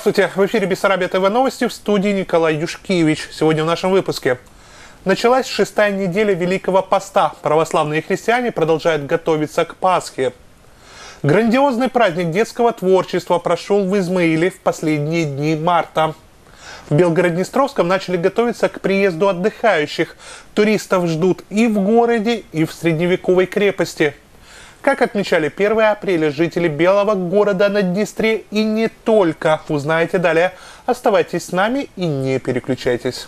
Здравствуйте! В эфире Бессарабия ТВ новости, в студии Николай Юшкевич. Сегодня в нашем выпуске. Началась 6-я неделя Великого Поста. Православные христиане продолжают готовиться к Пасхе. Грандиозный праздник детского творчества прошел в Измаиле в последние дни марта. В Белгород-Днестровском начали готовиться к приезду отдыхающих. Туристов ждут и в городе, и в средневековой крепости. Как отмечали 1 апреля жители Белого города на Днестре и не только, узнаете далее. Оставайтесь с нами и не переключайтесь.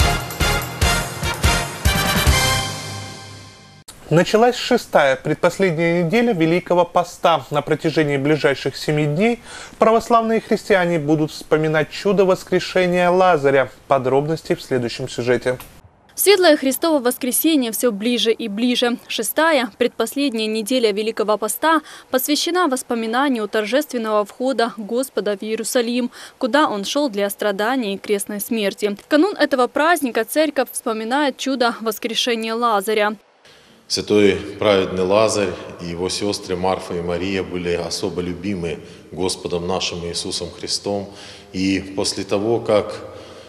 Началась 6-я, предпоследняя неделя Великого Поста. На протяжении ближайших 7 дней православные христиане будут вспоминать чудо воскрешения Лазаря. Подробности в следующем сюжете. Светлое Христово воскресенье все ближе и ближе. 6-я, предпоследняя неделя Великого Поста, посвящена воспоминанию торжественного входа Господа в Иерусалим, куда Он шел для страдания и крестной смерти. В канун этого праздника церковь вспоминает чудо воскрешения Лазаря. Святой праведный Лазарь и его сестры Марфа и Мария были особо любимы Господом нашим Иисусом Христом. И после того, как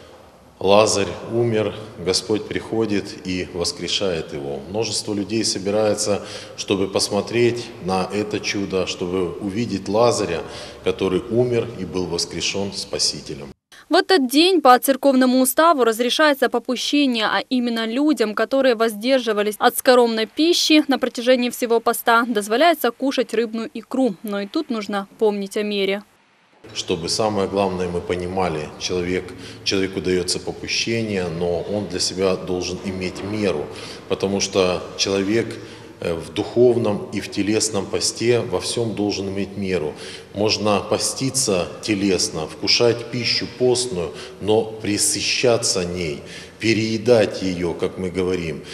Лазарь умер, Господь приходит и воскрешает его. Множество людей собирается, чтобы посмотреть на это чудо, чтобы увидеть Лазаря, который умер и был воскрешен Спасителем. В этот день по церковному уставу разрешается попущение, а именно людям, которые воздерживались от скоромной пищи на протяжении всего поста, дозволяется кушать рыбную икру. Но и тут нужно помнить о мере. Чтобы самое главное мы понимали, человеку дается попущение, но он для себя должен иметь меру, потому что человек в духовном и в телесном посте во всем должен иметь меру. Можно поститься телесно, вкушать пищу постную, но пресыщаться ней, переедать ее, как мы говорим.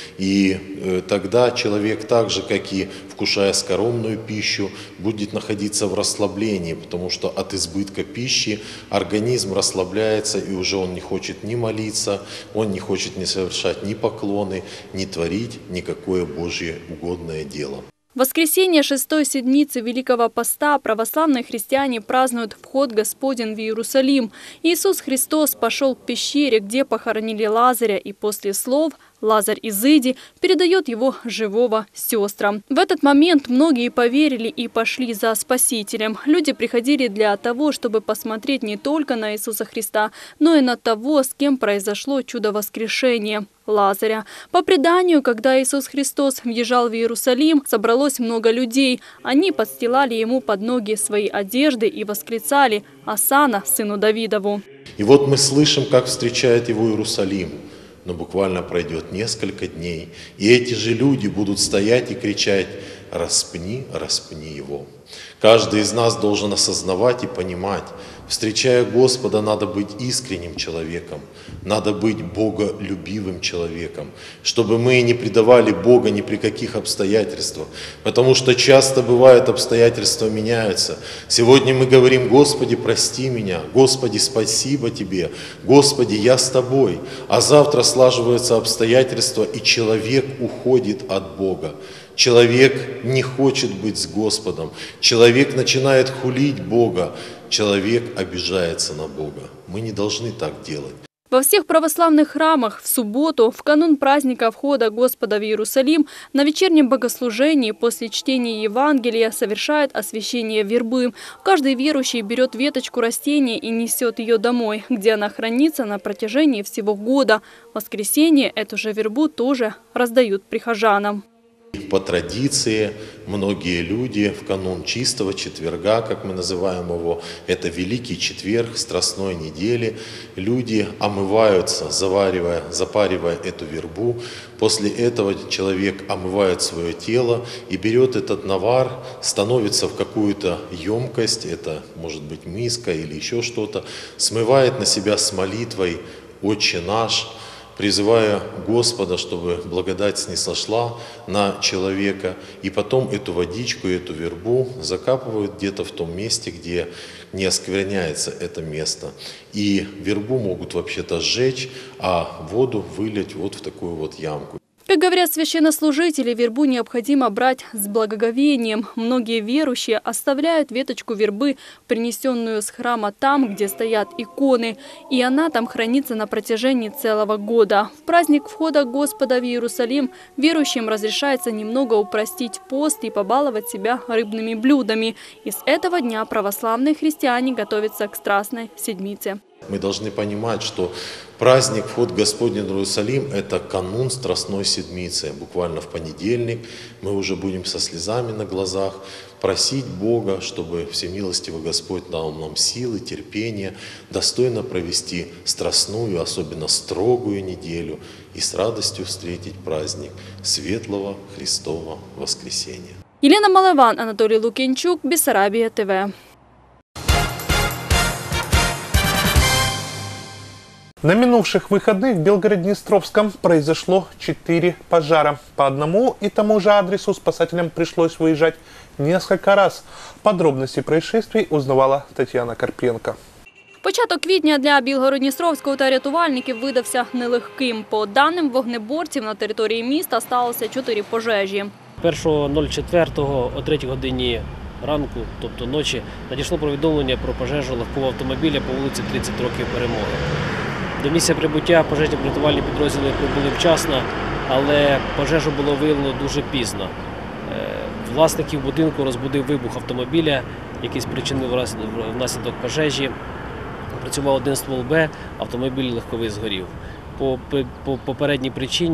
И тогда человек так же, как и вкушая скоромную пищу, будет находиться в расслаблении, потому что от избытка пищи организм расслабляется, и уже он не хочет ни молиться, он не хочет ни совершать ни поклоны, ни творить никакое Божье угодное дело. В воскресенье 6-й седмицы Великого Поста православные христиане празднуют вход Господень в Иерусалим. Иисус Христос пошел к пещере, где похоронили Лазаря, и после слов «Лазарь, изыди» передает его живого сестрам. В этот момент многие поверили и пошли за Спасителем. Люди приходили для того, чтобы посмотреть не только на Иисуса Христа, но и на того, с кем произошло чудо воскрешения – Лазаря. По преданию, когда Иисус Христос въезжал в Иерусалим, собралось много людей. Они подстилали ему под ноги свои одежды и восклицали «Осанна, сыну Давидову». И вот мы слышим, как встречает его Иерусалим. Но буквально пройдет несколько дней, и эти же люди будут стоять и кричать: «Распни, распни его». Каждый из нас должен осознавать и понимать, встречая Господа, надо быть искренним человеком, надо быть боголюбивым человеком, чтобы мы не предавали Бога ни при каких обстоятельствах, потому что часто бывает, обстоятельства меняются. Сегодня мы говорим: «Господи, прости меня», «Господи, спасибо Тебе», «Господи, я с Тобой», а завтра слаживаются обстоятельства, и человек уходит от Бога. Человек не хочет быть с Господом, человек начинает хулить Бога, человек обижается на Бога. Мы не должны так делать. Во всех православных храмах в субботу, в канун праздника входа Господа в Иерусалим, на вечернем богослужении после чтения Евангелия совершают освящение вербы. Каждый верующий берет веточку растения и несет ее домой, где она хранится на протяжении всего года. В воскресенье эту же вербу тоже раздают прихожанам. По традиции многие люди в канун Чистого четверга, как мы называем его, это Великий четверг Страстной недели, люди омываются, запаривая эту вербу. После этого человек омывает свое тело и берет этот навар, становится в какую-то емкость, это может быть миска или еще что-то, смывает на себя с молитвой «Отче наш», призывая Господа, чтобы благодать снисошла на человека, и потом эту водичку, эту вербу закапывают где-то в том месте, где не оскверняется это место. И вербу могут вообще-то сжечь, а воду вылить вот в такую вот ямку. Как Как говорят священнослужители, вербу необходимо брать с благоговением. Многие верующие оставляют веточку вербы, принесенную с храма там, где стоят иконы, и она там хранится на протяжении целого года. В праздник входа Господа в Иерусалим верующим разрешается немного упростить пост и побаловать себя рыбными блюдами. И с этого дня православные христиане готовятся к Страстной Седмице. Мы должны понимать, что праздник Вход Господень в Иерусалим – это канун Страстной Седмицы. Буквально в понедельник мы уже будем со слезами на глазах просить Бога, чтобы Всемилостивый Господь дал нам силы, терпения, достойно провести страстную, особенно строгую неделю и с радостью встретить праздник Светлого Христова Воскресения. Елена Малован, Анатолий Лукинчук, Бессарабия ТВ. На минувших выходных в Белгород-Днестровском произошло 4 пожара. По одному и тому же адресу спасателям пришлось выезжать несколько раз. Подробности происшествий узнавала Тетяна Карпенко. Початок квітня для Білгород-Дністровського та рятувальників видався нелегким. По даним вогнеборців, на території міста сталося 4 пожежі. 1.04 о 3 годині ранку, тобто ночі, надійшло повідомлення про пожежу легкового автомобіля по вулиці 30 років Перемоги. До місця прибуття пожежно-рятувальні підрозділи прибули вчасно, але пожежу було виявлено дуже пізно. Власників будинку розбудив вибух автомобіля, який спричинив внаслідок пожежі. Працював один ствол Б, автомобіль легковий згорів. По попередній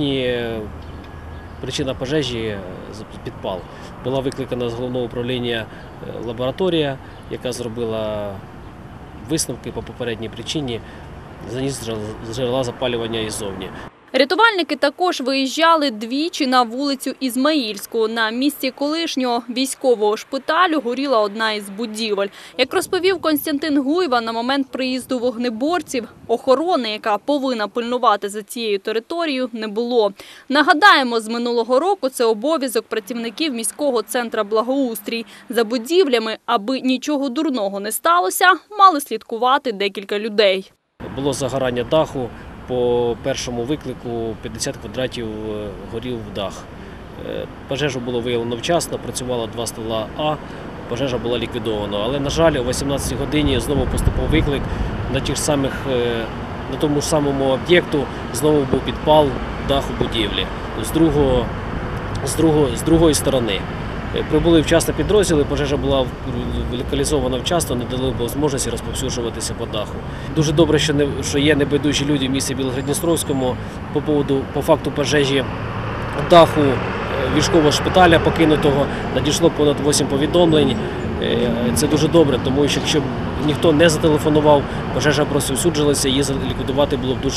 причина пожежі – підпал. Була викликана з головного управління лабораторія, яка зробила висновки по попередній причині. Заніс джерела запалювання іззовні. Рятувальники також виїжджали двічі на вулицю Ізмаїльську. На місці колишнього військового шпиталю горіла одна із будівель. Як розповів Костянтин Гуйва, на момент приїзду вогнеборців охорони, яка повинна пильнувати за цією територією, не було. Нагадаємо, з минулого року це обов'язок працівників міського центру благоустрій. За будівлями, аби нічого дурного не сталося, мали слідкувати декілька людей. Було загорання даху. По першому виклику 50 квадратів горів дах. Пожежу було виявлено вчасно, працювало 2 ствола А, пожежа була ліквідована. Але, на жаль, о 18 годині знову поступив виклик на тому ж самому об'єкту, знову був підпал даху будівлі з другої сторони. Прибули вчасно підрозділи, пожежа була локалізована вчасно, не дали можливості розповсюджуватися по даху. Дуже добре, що є небайдужі люди в місті Білгород-Дністровському по факту пожежі даху військового шпиталя покинутого. Надійшло понад 8 повідомлень. Це дуже добре, тому що якщо б ніхто не зателефонував, пожежа розповсюджилася, її ліквідувати було б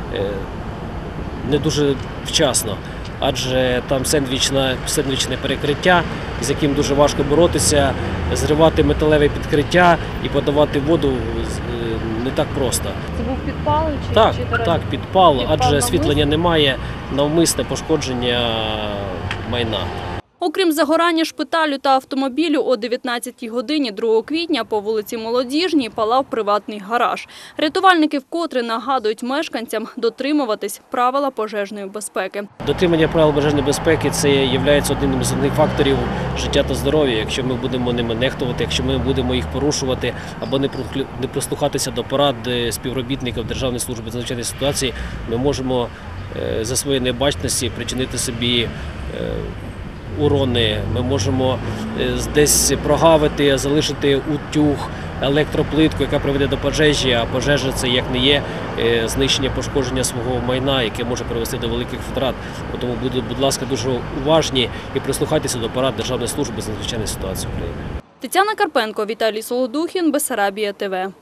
не дуже вчасно. Адже там сендвічне перекриття, з яким дуже важко боротися, зривати металеве підкриття і подавати воду не так просто. Це був підпал? Так, підпал, адже освітлення немає, навмисне пошкодження майна. Окрім загорання шпиталю та автомобілю, о 19-й годині 2 квітня по вулиці Молодіжній палав приватний гараж. Рятувальники вкотре нагадують мешканцям дотримуватись правила пожежної безпеки. Дотримання правил пожежної безпеки – це є одним з основних факторів життя та здоров'я. Якщо ми будемо ними нехтувати, якщо ми будемо їх порушувати або не прислухатися до порад співробітників Державної служби з надзвичайних ситуацій, ми можемо за своєї небачності причинити собі урони, ми можемо десь прогавити, залишити утюг, електроплитку, яка приведе до пожежі, а пожежа – це як не є знищення, пошкодження свого майна, яке може привести до великих втрат. Тому будь ласка, дуже уважні і прислухайтеся до порад Державної служби з надзвичайних ситуацій України. Тетяна Карпенко, Віталій Солодухін, Бессарабія ТВ.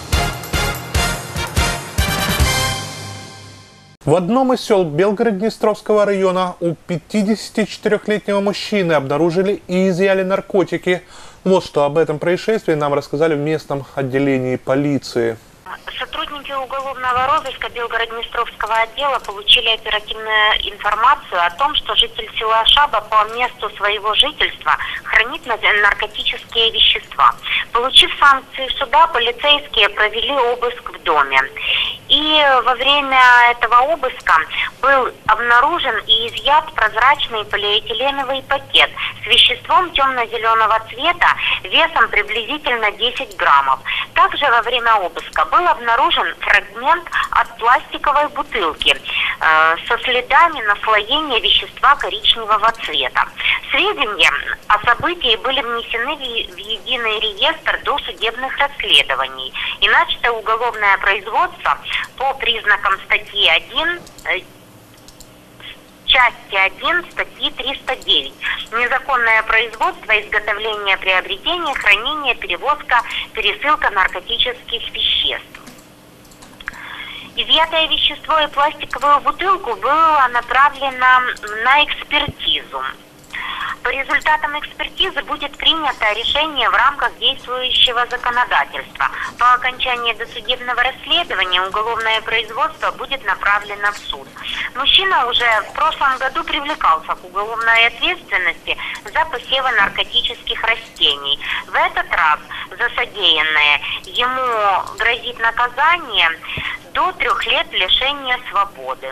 В одном из сел Белгород-Днестровского района у 54-летнего мужчины обнаружили и изъяли наркотики. Вот что об этом происшествии нам рассказали в местном отделении полиции. Сотрудники уголовного розыска Белгород-Днестровского отдела получили оперативную информацию о том, что житель села Шаба по месту своего жительства хранит наркотические вещества. Получив санкции суда, полицейские провели обыск в доме. И во время этого обыска был обнаружен и изъят прозрачный полиэтиленовый пакет с веществом темно-зеленого цвета весом приблизительно 10 граммов. Также во время обыска был обнаружен фрагмент от пластиковой бутылки со следами наслоения вещества коричневого цвета. Сведения о событии были внесены в единый реестр досудебных расследований и начато уголовное производство по признакам статьи 1, части 1 статьи 309. Незаконное производство, изготовление, приобретение, хранение, перевозка, пересылка наркотических веществ. Изъятое вещество и пластиковую бутылку было направлено на экспертизу. По результатам экспертизы будет принято решение в рамках действующего законодательства. По окончании досудебного расследования уголовное производство будет направлено в суд. Мужчина уже в прошлом году привлекался к уголовной ответственности за посевы наркотических растений. В этот раз за содеянное ему грозит наказание до 3 лет лишения свободы.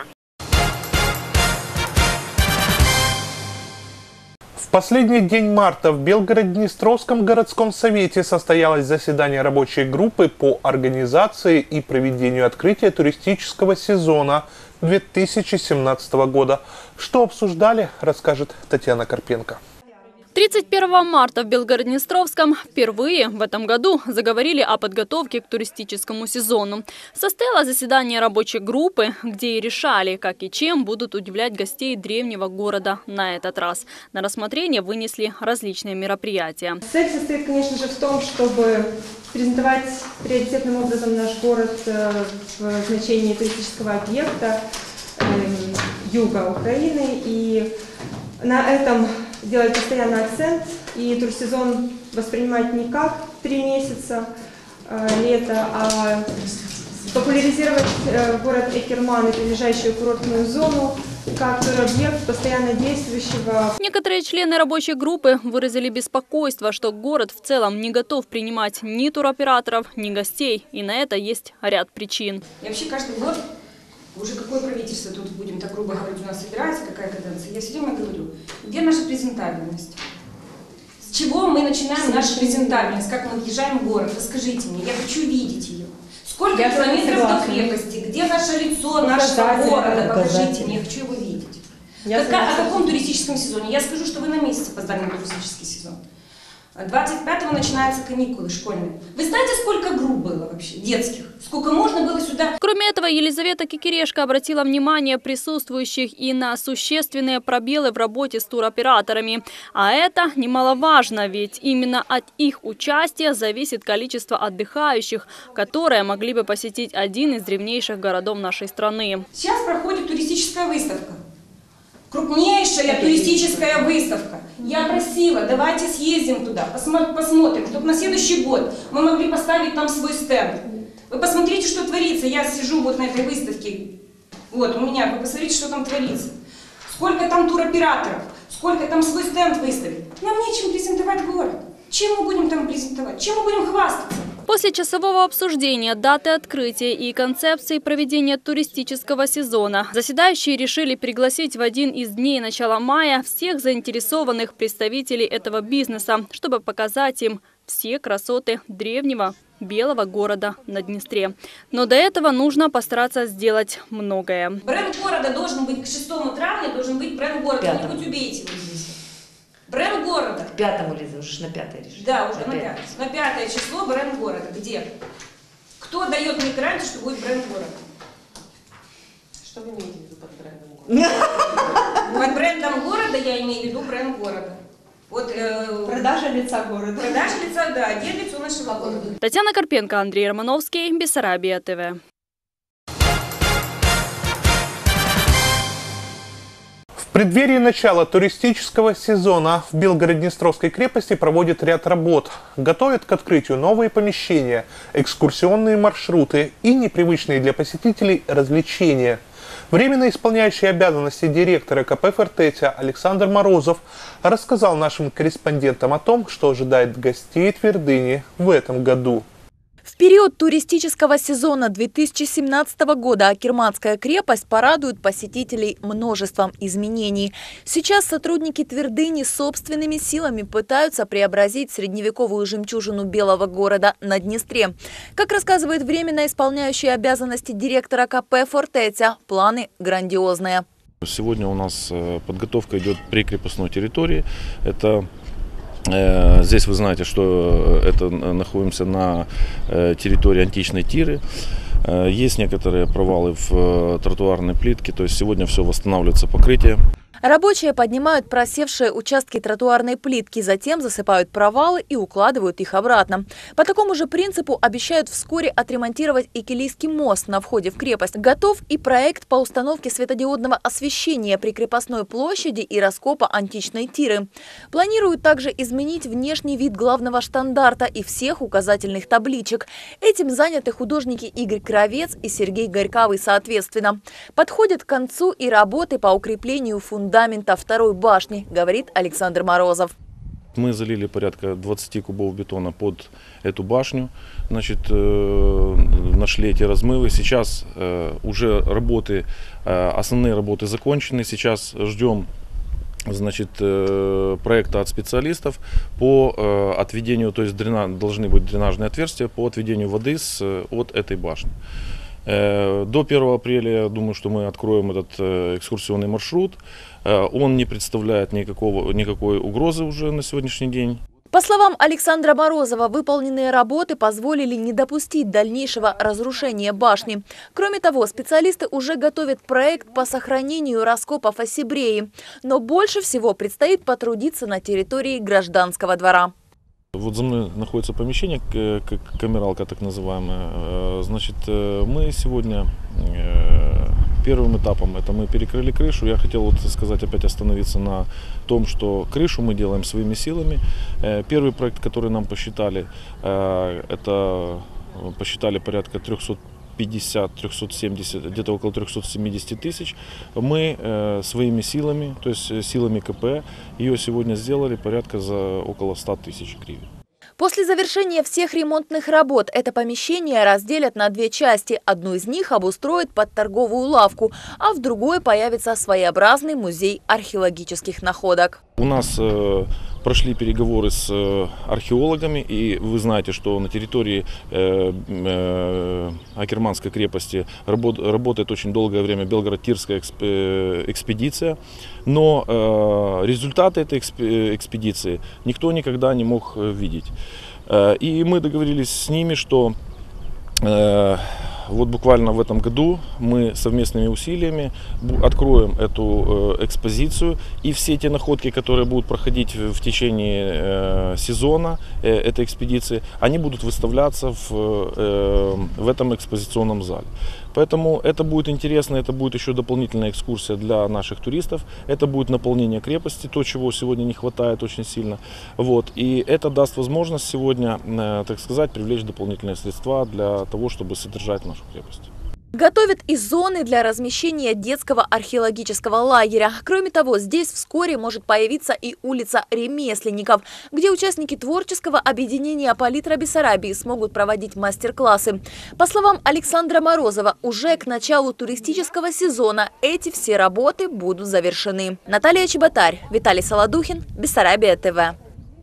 В последний день марта в Белгород-Днестровском городском совете состоялось заседание рабочей группы по организации и проведению открытия туристического сезона 2017 года. Что обсуждали, расскажет Татьяна Карпенко. 31 марта в Белгород-Днестровском впервые в этом году заговорили о подготовке к туристическому сезону. Состоялось заседание рабочей группы, где и решали, как и чем будут удивлять гостей древнего города на этот раз. На рассмотрение вынесли различные мероприятия. Цель состоит, конечно же, в том, чтобы презентовать приоритетным образом наш город в значении туристического объекта юга Украины. И на этом делать постоянный акцент и турсезон воспринимать не как 3 месяца лета, а популяризировать город Экерман и прилежащую курортную зону как туробъект постоянно действующего. Некоторые члены рабочей группы выразили беспокойство, что город в целом не готов принимать ни туроператоров, ни гостей, и на это есть ряд причин. И вообще каждый год, уже какое правительство тут, будем так грубо говорить, у нас собирается, какая каденция, я все время говорю, где наша презентабельность? С чего мы начинаем нашу презентабельность? Как мы въезжаем в город? Расскажите мне, я хочу видеть ее. Сколько километров до крепости? Где наше лицо нашего города? Покажите мне, я хочу его видеть. О каком туристическом сезоне? Я скажу, что вы на месяц опоздали на туристический сезон. 25-го начинаются каникулы школьные. Вы знаете, сколько групп было вообще, детских? Сколько можно было сюда? Кроме этого, Елизавета Кикирешко обратила внимание присутствующих и на существенные пробелы в работе с туроператорами. А это немаловажно, ведь именно от их участия зависит количество отдыхающих, которые могли бы посетить один из древнейших городов нашей страны. Сейчас проходит туристическая выставка. Крупнейшая туристическая выставка. Я просила, давайте съездим туда, посмотрим, чтобы на следующий год мы могли поставить там свой стенд. Вы посмотрите, что творится. Я сижу вот на этой выставке, вот у меня, вы посмотрите, что там творится. Сколько там туроператоров, сколько там свой стенд выставить. Нам нечем презентовать город. Чем мы будем там презентовать? Чем мы будем хвастаться? После часового обсуждения даты открытия и концепции проведения туристического сезона заседающие решили пригласить в один из дней начала мая всех заинтересованных представителей этого бизнеса, чтобы показать им все красоты древнего белого города на Днестре. Но до этого нужно постараться сделать многое. Бренд города должен быть к 6 травня, должен быть бренд города. Кто-нибудь убейте его здесь. Бренд города. К 5-му, Лиза, уже на 5-е решили. Да, уже на 5. На 5 число бренд города. Где? Кто дает мне гарантию, что будет бренд города? Что вы имеете в виду под брендом города? Под брендом города я имею в виду бренд города. Вот, Продажа лица города. Продажа лица, да, где лицо нашего города. Татьяна Карпенко, Андрей Романовский, Бессарабия ТВ. В преддверии начала туристического сезона в Белгород-Днестровской крепости проводят ряд работ. Готовят к открытию новые помещения, экскурсионные маршруты и непривычные для посетителей развлечения. Временно исполняющий обязанности директора КП «Фортеця» Александр Морозов рассказал нашим корреспондентам о том, что ожидает гостей твердыни в этом году. В период туристического сезона 2017 года Акерманская крепость порадует посетителей множеством изменений. Сейчас сотрудники твердыни собственными силами пытаются преобразить средневековую жемчужину Белого города на Днестре. Как рассказывает временно исполняющий обязанности директора КП «Фортеця», планы грандиозные. Сегодня у нас подготовка идет прикрепостной территории. Здесь вы знаете, что это находимся на территории античной Тиры. Есть некоторые провалы в тротуарной плитке, то есть сегодня все восстанавливается покрытие. Рабочие поднимают просевшие участки тротуарной плитки, затем засыпают провалы и укладывают их обратно. По такому же принципу обещают вскоре отремонтировать и Килийский мост на входе в крепость. Готов и проект по установке светодиодного освещения при крепостной площади и раскопа античной Тиры. Планируют также изменить внешний вид главного штандарта и всех указательных табличек. Этим заняты художники Игорь Кравец и Сергей Горькавый соответственно. Подходят к концу и работы по укреплению фундамента второй башни, говорит Александр Морозов. Мы залили порядка 20 кубов бетона под эту башню. Нашли эти размывы. Сейчас уже основные работы закончены. Сейчас ждем проекта от специалистов по отведению, то есть должны быть дренажные отверстия по отведению воды от этой башни. До 1 апреля, я думаю, что мы откроем этот экскурсионный маршрут. Он не представляет никакой угрозы уже на сегодняшний день. По словам Александра Морозова, выполненные работы позволили не допустить дальнейшего разрушения башни. Кроме того, специалисты уже готовят проект по сохранению раскопов Осибреи. Но больше всего предстоит потрудиться на территории Гражданского двора. Вот за мной находится помещение, камералка так называемая. Мы сегодня первым этапом мы перекрыли крышу. Я хотел опять остановиться на том, что крышу мы делаем своими силами. Первый проект, который нам посчитали, посчитали порядка 350-370, где-то около 370 тысяч. Мы своими силами, то есть силами КП, ее сегодня сделали порядка за около 100 тысяч гривен. После завершения всех ремонтных работ это помещение разделят на две части. Одну из них обустроят под торговую лавку, а в другой появится своеобразный музей археологических находок. У нас прошли переговоры с археологами, и вы знаете, что на территории Акерманской крепости работает очень долгое время Белгород-Тирская экспедиция, но результаты этой экспедиции никто никогда не мог видеть. И мы договорились с ними, что вот буквально в этом году мы совместными усилиями откроем эту экспозицию, и все те находки, которые будут проходить в течение сезона этой экспедиции, они будут выставляться в этом экспозиционном зале. Поэтому это будет интересно, это будет еще дополнительная экскурсия для наших туристов, это будет наполнение крепости, то, чего сегодня не хватает очень сильно. И это даст возможность сегодня, так сказать, привлечь дополнительные средства для того, чтобы содержать нашу крепость. Готовят и зоны для размещения детского археологического лагеря. Кроме того, здесь вскоре может появиться и улица ремесленников, где участники творческого объединения «Палитра Бессарабии» смогут проводить мастер-классы. По словам Александра Морозова, уже к началу туристического сезона эти все работы будут завершены. Наталья Чеботарь, Виталий Солодухин, Бессарабия ТВ.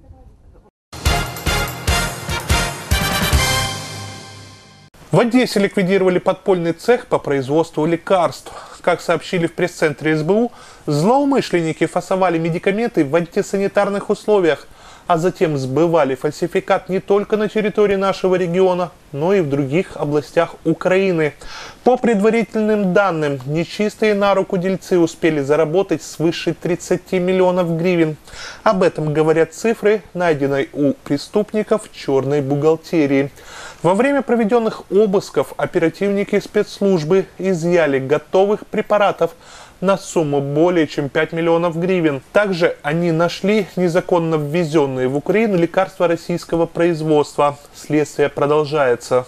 В Одессе ликвидировали подпольный цех по производству лекарств. Как сообщили в пресс-центре СБУ, злоумышленники фасовали медикаменты в антисанитарных условиях, а затем сбывали фальсификат не только на территории нашего региона, но и в других областях Украины. По предварительным данным, нечистые на руку дельцы успели заработать свыше 30 миллионов гривен. Об этом говорят цифры, найденной у преступников черной бухгалтерии. Во время проведенных обысков оперативники спецслужбы изъяли готовых препаратов на сумму более чем 5 миллионов гривен. Также они нашли незаконно ввезенные в Украину лекарства российского производства. Следствие продолжается.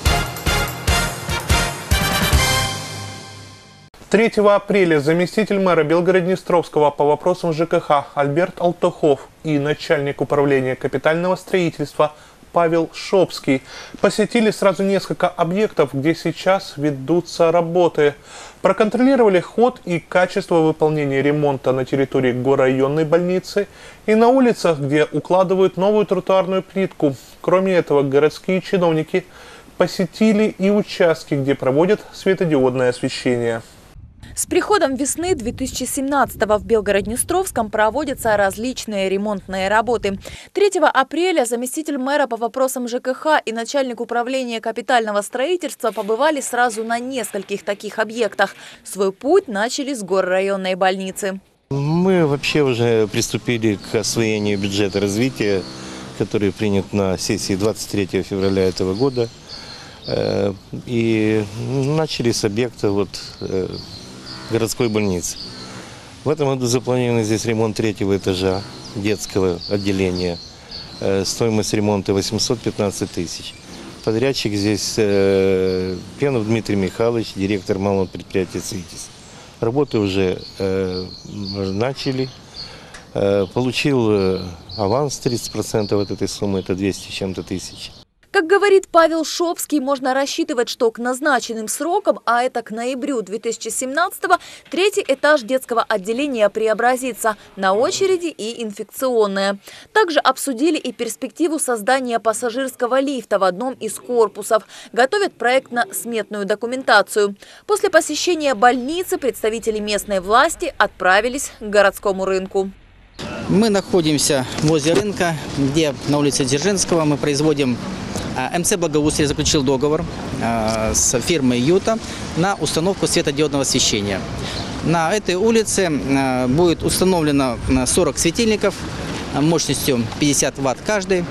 3 апреля заместитель мэра Белгород-Днестровского по вопросам ЖКХ Альберт Алтухов и начальник управления капитального строительства Павел Шопский посетили сразу несколько объектов, где сейчас ведутся работы. Проконтролировали ход и качество выполнения ремонта на территории горрайонной больницы и на улицах, где укладывают новую тротуарную плитку. Кроме этого, городские чиновники посетили и участки, где проводят светодиодное освещение. С приходом весны 2017-го в Белгород-Днестровском проводятся различные ремонтные работы. 3 апреля заместитель мэра по вопросам ЖКХ и начальник управления капитального строительства побывали сразу на нескольких таких объектах. Свой путь начали с горрайонной больницы. Мы вообще уже приступили к освоению бюджета развития, который принят на сессии 23 февраля этого года. И начали с объекта городской больницы. В этом году запланирован здесь ремонт 3-го этажа детского отделения. Стоимость ремонта 815 тысяч. Подрядчик здесь Пенов Дмитрий Михайлович, директор малого предприятия «Цитис». Работы уже начали. Получил аванс 30% от этой суммы, это 200 с чем-то тысяч. Как говорит Павел Шопский, можно рассчитывать, что к назначенным срокам, а это к ноябрю 2017-го, 3-й этаж детского отделения преобразится. На очереди и инфекционная. Также обсудили и перспективу создания пассажирского лифта в одном из корпусов. Готовят проектно-сметную документацию. После посещения больницы представители местной власти отправились к городскому рынку. Мы находимся возле рынка, где на улице Дзержинского мы производим. МЦ «Благоустрой» заключил договор с фирмой «Юта» на установку светодиодного освещения. На этой улице будет установлено 40 светильников мощностью 50 Вт каждый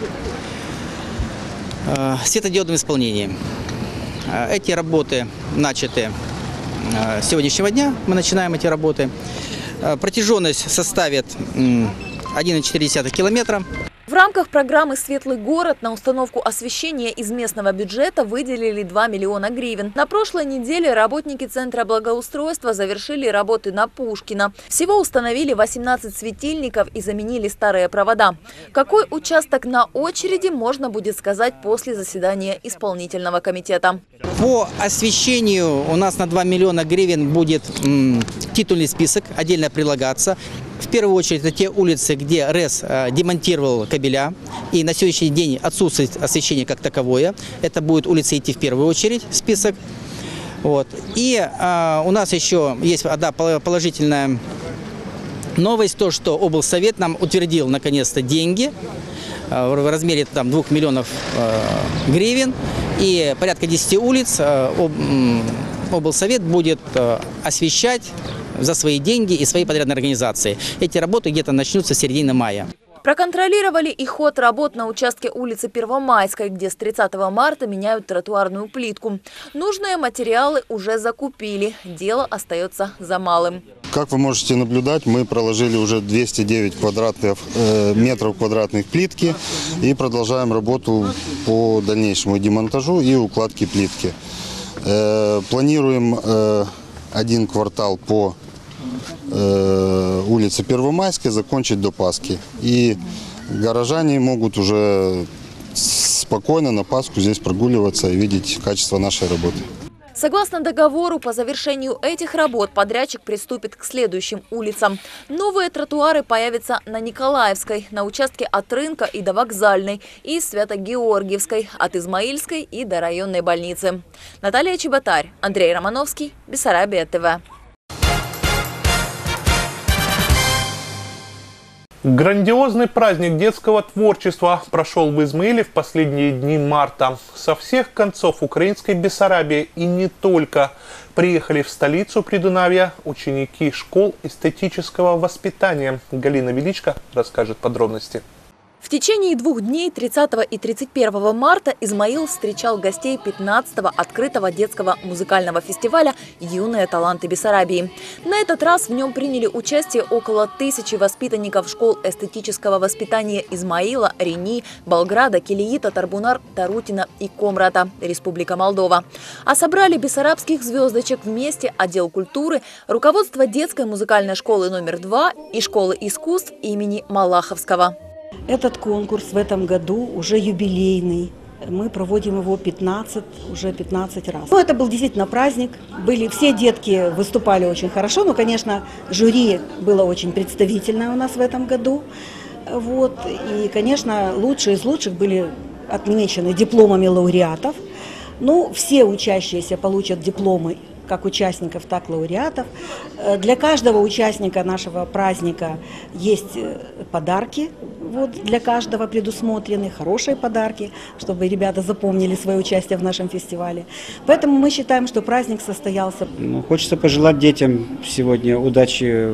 в светодиодном исполнении. Эти работы начаты с сегодняшнего дня. Мы начинаем эти работы. Протяженность составит 1,4 километра. В рамках программы «Светлый город» на установку освещения из местного бюджета выделили 2 миллиона гривен. На прошлой неделе работники Центра благоустройства завершили работы на Пушкина. Всего установили 18 светильников и заменили старые провода. Какой участок на очереди, можно будет сказать после заседания исполнительного комитета. По освещению у нас на 2 миллиона гривен будет титульный список, отдельно прилагаться. В первую очередь, это те улицы, где РЭС демонтировал кабеля, и на сегодняшний день отсутствует освещение как таковое. Это будет улица идти в первую очередь, список. И у нас еще есть одна положительная новость, то, что облсовет нам утвердил наконец-то деньги в размере 2 миллионов гривен, и порядка 10 улиц облсовет будет освещать за свои деньги и свои подрядные организации. Эти работы где-то начнутся с середины мая. Проконтролировали и ход работ на участке улицы Первомайской, где с 30 марта меняют тротуарную плитку. Нужные материалы уже закупили. Дело остается за малым. Как вы можете наблюдать, мы проложили уже 209 метров квадратных плитки и продолжаем работу по дальнейшему демонтажу и укладке плитки. Планируем один квартал по улице Первомайской закончить до Пасхи. И горожане могут уже спокойно на Пасху здесь прогуливаться и видеть качество нашей работы. Согласно договору, по завершению этих работ подрядчик приступит к следующим улицам. Новые тротуары появятся на Николаевской, на участке от рынка и до Вокзальной, и Свято-Георгиевской, от Измаильской и до районной больницы. Наталья Чеботарь, Андрей Романовский, Бессарабия ТВ. Грандиозный праздник детского творчества прошел в Измаиле в последние дни марта. Со всех концов украинской Бессарабии и не только приехали в столицу Придунавья ученики школ эстетического воспитания. Галина Величко расскажет подробности. В течение 2 дней 30 и 31 марта Измаил встречал гостей 15-го открытого детского музыкального фестиваля «Юные таланты Бессарабии». На этот раз в нем приняли участие около 1000 воспитанников школ эстетического воспитания Измаила, Рени, Болграда, Килиита, Тарбунар, Тарутина и Комрата, Республика Молдова. А собрали бессарабских звездочек вместе отдел культуры, руководство детской музыкальной школы номер 2 и школы искусств имени Малаховского. Этот конкурс в этом году уже юбилейный. Мы проводим его уже 15 раз. Это был действительно праздник. Все детки выступали очень хорошо, но, конечно, жюри было очень представительное у нас в этом году. И, конечно, лучшие из лучших были отмечены дипломами лауреатов. Все учащиеся получат дипломы как участников, так и лауреатов. Для каждого участника нашего праздника есть подарки, для каждого предусмотрены хорошие подарки, чтобы ребята запомнили свое участие в нашем фестивале. Поэтому мы считаем, что праздник состоялся. Хочется пожелать детям сегодня удачи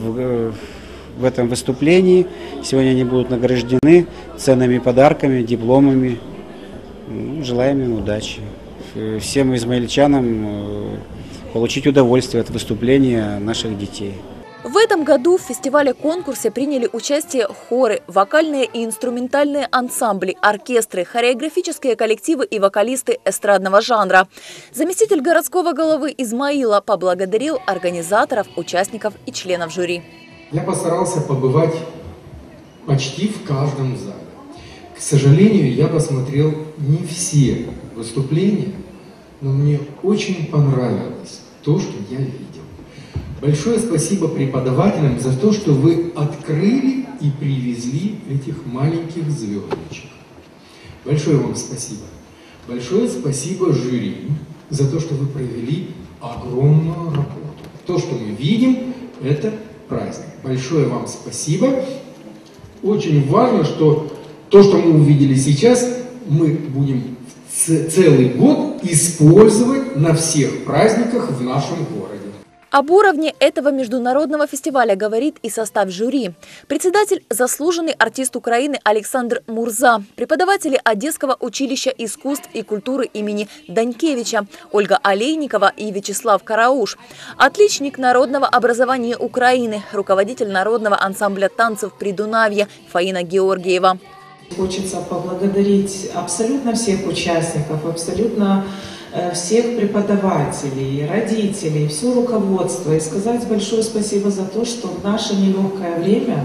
в этом выступлении. Сегодня они будут награждены ценными подарками, дипломами. Желаем им удачи. Всем измаильчанам получить удовольствие от выступления наших детей. В этом году в фестивале-конкурсе приняли участие хоры, вокальные и инструментальные ансамбли, оркестры, хореографические коллективы и вокалисты эстрадного жанра. Заместитель городского головы Измаила поблагодарил организаторов, участников и членов жюри. Я постарался побывать почти в каждом зале. К сожалению, я посмотрел не все выступления, но мне очень понравилось то, что я видел. Большое спасибо преподавателям за то, что вы открыли и привезли этих маленьких звездочек. Большое вам спасибо. Большое спасибо жюри за то, что вы провели огромную работу. То, что мы видим, это праздник. Большое вам спасибо. Очень важно, что то, что мы увидели сейчас, мы будем целый год использовать на всех праздниках в нашем городе. Об уровне этого международного фестиваля говорит и состав жюри. Председатель – заслуженный артист Украины Александр Мурза, преподаватели Одесского училища искусств и культуры имени Данькевича Ольга Олейникова и Вячеслав Карауш, отличник народного образования Украины, руководитель народного ансамбля танцев Придунавья Фаина Георгиева. Хочется поблагодарить абсолютно всех участников, абсолютно всех преподавателей, родителей, все руководство и сказать большое спасибо за то, что в наше нелегкое время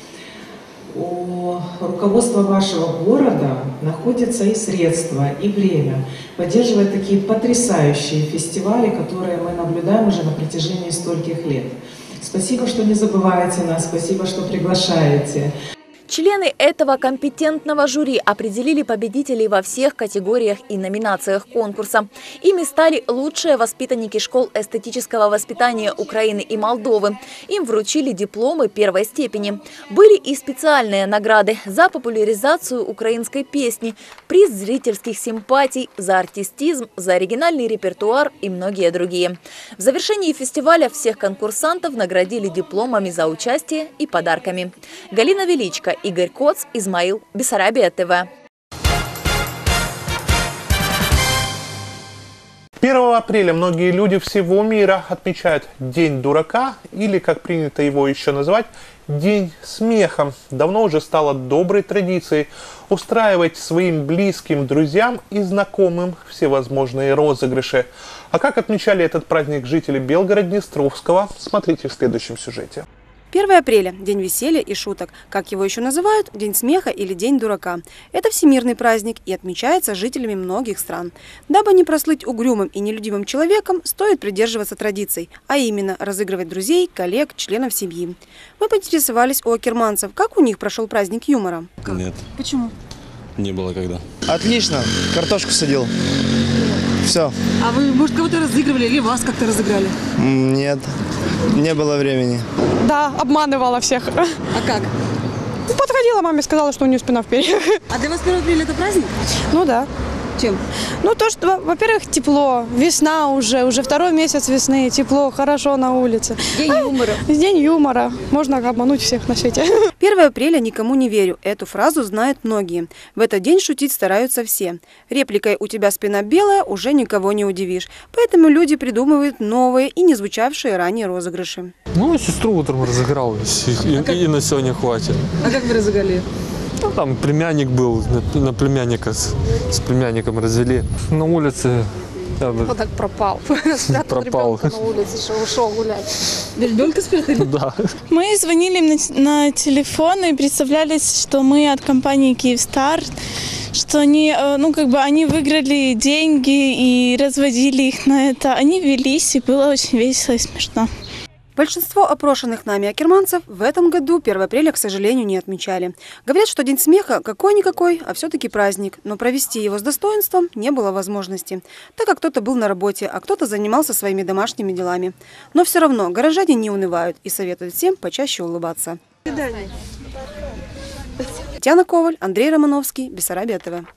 у руководства вашего города находятся и средства, и время поддерживать такие потрясающие фестивали, которые мы наблюдаем уже на протяжении стольких лет. Спасибо, что не забываете нас, спасибо, что приглашаете. Члены этого компетентного жюри определили победителей во всех категориях и номинациях конкурса. Ими стали лучшие воспитанники школ эстетического воспитания Украины и Молдовы. Им вручили дипломы первой степени. Были и специальные награды за популяризацию украинской песни, приз зрительских симпатий, за артистизм, за оригинальный репертуар и многие другие. В завершении фестиваля всех конкурсантов наградили дипломами за участие и подарками. Галина Величко, Игорь Коц, Измаил, Бессарабия ТВ. 1 апреля многие люди всего мира отмечают День дурака, или, как принято его еще называть, День смеха. Давно уже стало доброй традицией устраивать своим близким, друзьям и знакомым всевозможные розыгрыши. А как отмечали этот праздник жители Белгород-Днестровского, смотрите в следующем сюжете. 1 апреля – день веселья и шуток. Как его еще называют – День смеха или День дурака. Это всемирный праздник и отмечается жителями многих стран. Дабы не прослыть угрюмым и нелюдимым человеком, стоит придерживаться традиций, а именно разыгрывать друзей, коллег, членов семьи. Мы поинтересовались у акерманцев, как у них прошел праздник юмора. Нет. Почему? Не было когда. Отлично. Картошку садил. Все. А вы, может, кого-то разыгрывали или вас как-то разыграли? Нет. Не было времени. Да, обманывала всех. А как? Подходила маме, сказала, что у нее спина вперед. А для вас 1 апреля это праздник? Ну да. Чем? Ну, то, что, во-первых, тепло, весна уже второй месяц весны, тепло, хорошо на улице. День юмора. День юмора. Можно обмануть всех на свете. 1 апреля никому не верю. Эту фразу знают многие. В этот день шутить стараются все. Репликой «у тебя спина белая» уже никого не удивишь. Поэтому люди придумывают новые и не звучавшие ранее розыгрыши. Ну, сестру утром разыграл, и на сегодня хватит. А как вы разыграли? Ну, там племянник был, на племянника с племянником развели. На улице... Вот так пропал. Пропал. На улице, что ушел гулять. Ребенка спрятали? Да. Мы звонили им на телефон и представлялись, что мы от компании «Киевстар», что они, они выиграли деньги и разводили их на это. Они велись, и было очень весело и смешно. Большинство опрошенных нами акерманцев в этом году 1 апреля, к сожалению, не отмечали. Говорят, что День смеха какой-никакой, а все-таки праздник. Но провести его с достоинством не было возможности, так как кто-то был на работе, а кто-то занимался своими домашними делами. Но все равно горожане не унывают и советуют всем почаще улыбаться. Татьяна Коваль, Андрей Романовский, Бессарабия ТВ.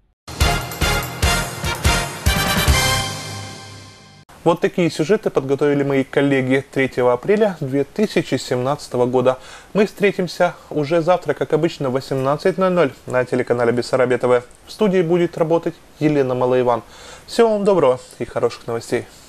Вот такие сюжеты подготовили мои коллеги 3 апреля 2017 года. Мы встретимся уже завтра, как обычно, в 18:00 на телеканале Бессарабия ТВ. В студии будет работать Елена Малоиван. Всего вам доброго и хороших новостей.